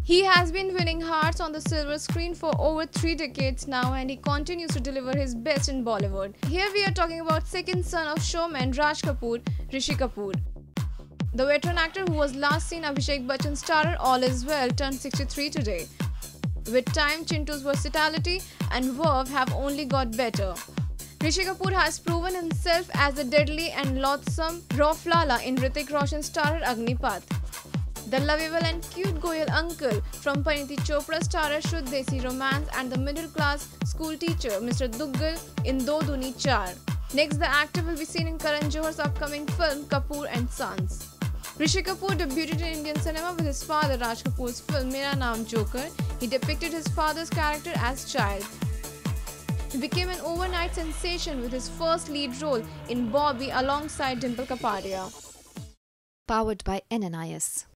He has been winning hearts on the silver screen for over 3 decades now, and he continues to deliver his best in Bollywood. Here we are talking about second son of showman Raj Kapoor, Rishi Kapoor. The veteran actor who was last seen Abhishek Bachchan's starrer All Is Well turned 63 today. With time, Chintu's versatility and verve have only got better. Rishi Kapoor has proven himself as the deadly and loathsome Rauflala in Hrithik Roshan's starrer Agnipath, the lovable and cute Goyal uncle from Parineeti Chopra's starrer Shuddh Desi Romance, and the middle-class school teacher Mr. Duggal in Do Duni Char. Next, the actor will be seen in Karan Johar's upcoming film Kapoor and Sons. Rishi Kapoor debuted in Indian cinema with his father Raj Kapoor's film Mera Naam Joker. He depicted his father's character as child. He became an overnight sensation with his first lead role in Bobby alongside Dimple Kapadia. Powered by NNIS.